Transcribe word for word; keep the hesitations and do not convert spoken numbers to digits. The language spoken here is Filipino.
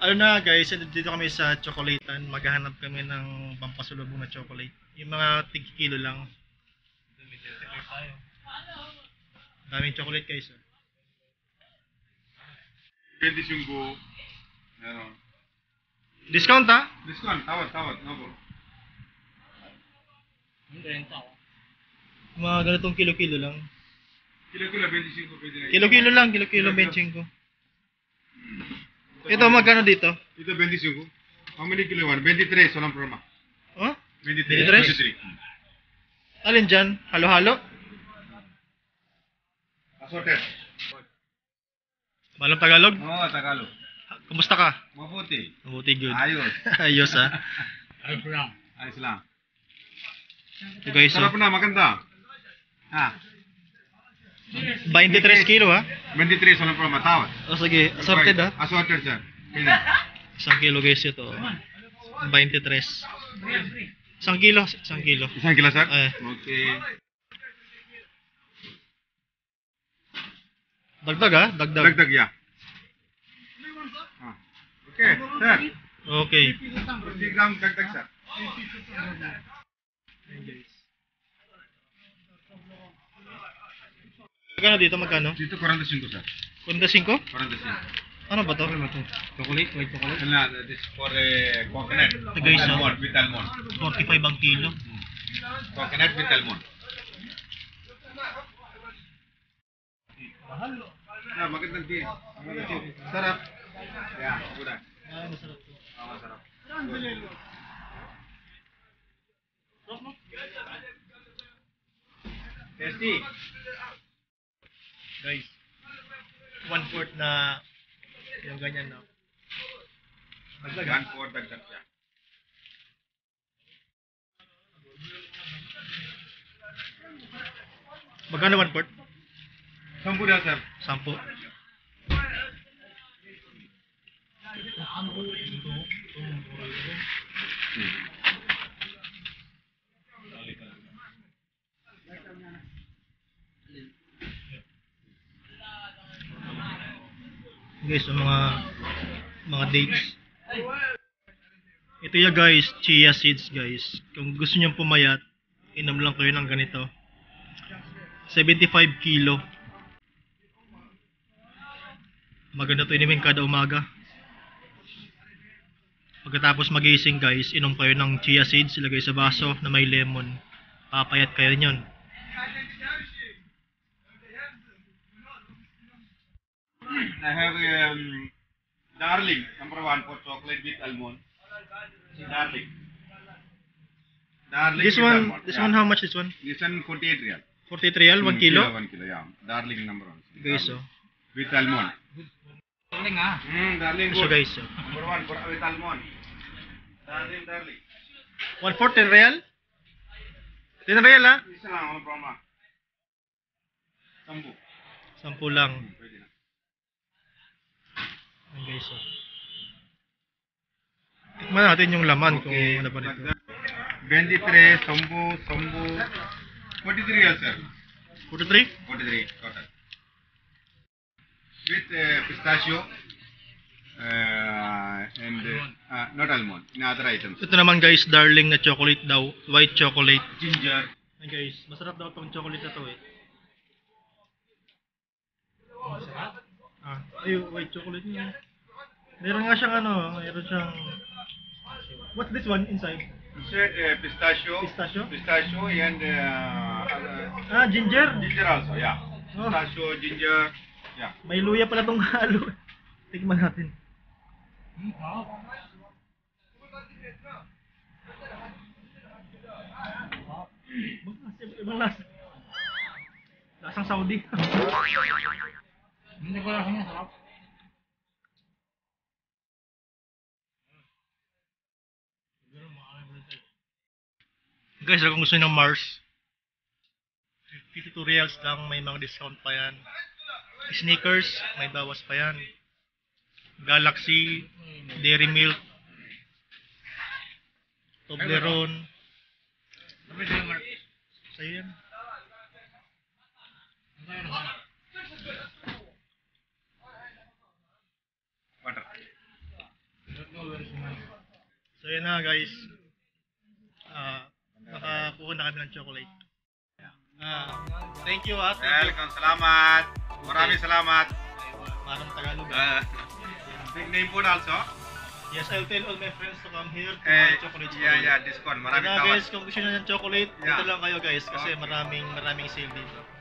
Ano na guys, dito kami sa chocolatean. Maghahanap kami ng pampasulubong na chocolate. Yung mga tig kilo lang. Daming chocolate guys. twenty-five. Ano? Discount ha? Discount, tawad, tawad, no po. Mga ganitong kilo-kilo lang. Kilo-kilo, twenty-five pwede na. Kilo-kilo lang, kilo-kilo twenty-five. Ito magkano dito? Ito twenty-five. How many kilo one? twenty-three, walang problema. Oh? twenty-three. twenty-three? Alin dyan? Halo-halo? Assorted. Malang Tagalog? Oo, Tagalog. Kumusta ka? Mabuti. Mabuti, good. Ayos. Ayos ha. Ayos lang. Ayos lang. Ito guys, Sarap oh. na, maganda. Ha? twenty-three kilo ha? twenty-three, walang problema, tawad. O sige, assorted ha? Assorted, sir. Pwede. Isang kilo guys ito. twenty-three. Isang kilo, isang kilo. Isang kilo, sir? Eh. Okay. Dagdag ha? Dagdag. Dagdag, ya. Ah. Okay, sir. Okay. fifty gram dagdag, sir. Ayan guys. Magkano dito? Magkano? Dito forty-five, sir. forty-five? forty-five. Ano ba to? Ano to? Chocolate, white chocolate? No, this is for uh, coconut. Ito guys, with oh. almond, with almond. forty-five ang kilo. Hmm. Coconut with almond. Mahal. Ah, magandang tea. Magandang tea. Sarap. Yeah, good. Ah, masarap to. Ah, masarap. Tasty. Guys, one fourth na yung ganyan no. Dagdag. One four dagdag siya. Magkano one fourth? Sampu dah, sir. Sampo. Guys, yung mga mga dates. Ito ya guys, chia seeds guys. Kung gusto niyo pumayat, inom lang kayo ng ganito. seventy-five kilo. Maganda to inumin kada umaga. Pagkatapos magising guys, inom kayo ng chia seeds, ilagay sa baso na may lemon. Papayat kayo nyon. I have um, darling number one for chocolate with almond. Darling. Darling. This with one, almond. this Yeah. one how much this one? This one forty-eight real. forty-three real, one Mm, kilo? One kilo, yeah. Darling number one. Guys, Darling. oh. With almond. Darling ah. Hmm, darling So good. guys, oh. Number one for with almond. Darling, darling. one fourth ten real? ten real ha? Isa lang, ano problema? Sampu. Sampu lang. Hmm, pwede na. Ayan guys, oh. Tikman natin yung laman kung Okay. ano ba nito. twenty-three, sampu, sampu. forty-three real, sir. forty-three? forty-three total. With uh, pistachio uh, and uh, uh, not almond, in other items. Ito naman guys, darling na chocolate daw. White chocolate. Ginger. Ayan guys, masarap daw itong chocolate na to eh. Ah, ay, white chocolate niya. Meron nga siyang ano, meron siyang... What's this one inside? Inside uh, pistachio. Pistachio? Pistachio and uh, uh, Ah, ginger. ginger also, yeah. Oh. Pistachio, ginger, yeah. May luya pala tong halo. Tikman natin. Ibang lasa. Lasang Saudi. Hindi ko lang sarap. Guys, kung gusto nyo ng Mars, fifty-two reals lang, may mga discount pa yan. Sneakers, may bawas pa yan. Galaxy, Dairy Milk, Toblerone. Sa'yo yan. Butter. yan na guys. Ah, nakakuha na kami ng chocolate. Ah, thank you ah. Thank you. Welcome, salamat. Maraming salamat. Parang Tagalog. Uh, big name food also. Yes, I'll tell all my friends to come here to Eh, buy chocolates for yeah, you. yeah, discount. Kaya Maraming na tawad. guys, kung gusto nyo ng chocolate, Yeah. dito lang kayo guys kasi Okay. maraming maraming sale dito.